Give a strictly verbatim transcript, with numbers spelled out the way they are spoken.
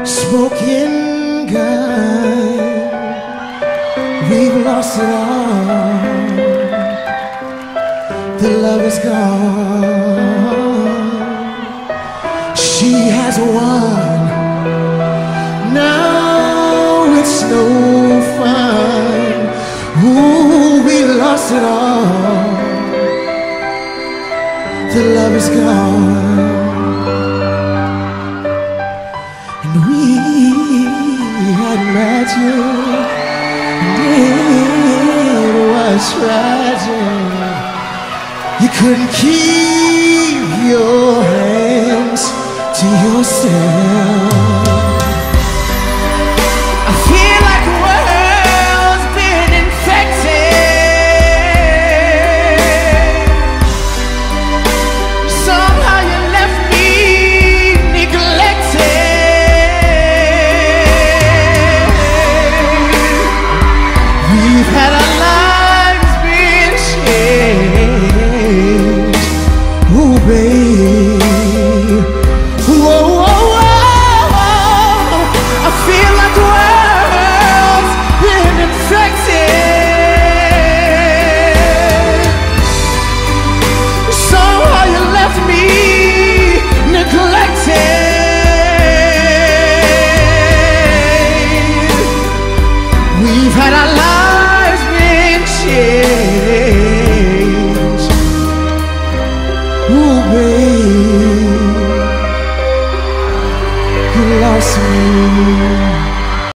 Smoking gun, we've lost it all. The love is gone. She has won. Now it's no fun. Ooh, we lost it all. The love is gone. We had magic, and it was tragic. You couldn't keep your hands to yourself. I feel like the world's been infected. Somehow you left me neglected. We've had our lives been changed. Ooh, babe. Whoa, whoa, whoa. I feel like the world's been infected. Somehow you left me neglected. We've had our lives been changed. Ooh, babe, you lost me.